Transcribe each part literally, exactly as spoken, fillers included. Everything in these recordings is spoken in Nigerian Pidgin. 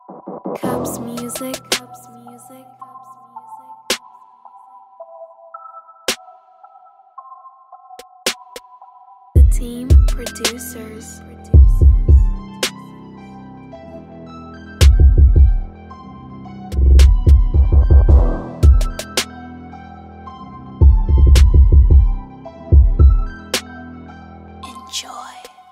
Cubs music, Cubs music, Cubs music. The team producers. Enjoy.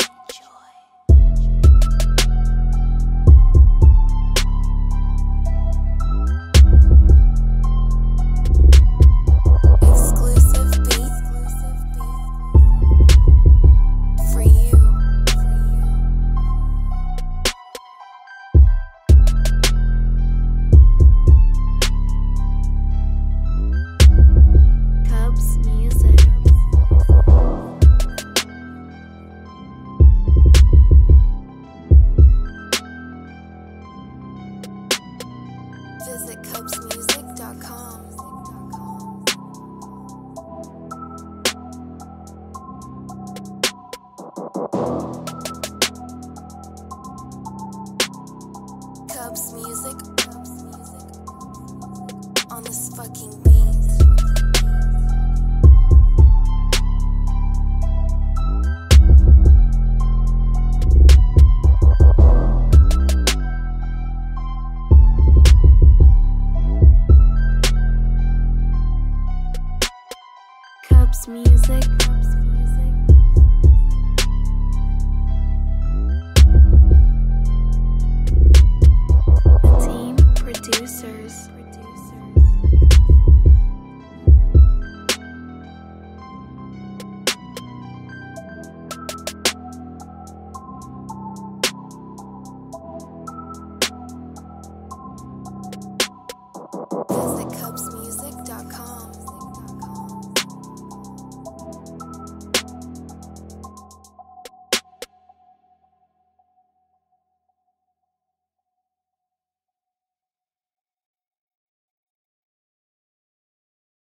Visit cubs music dot com. Cubs music, Cubs music on this fucking beat. Cubs music, Cubs music. The team producers. Visit Cubs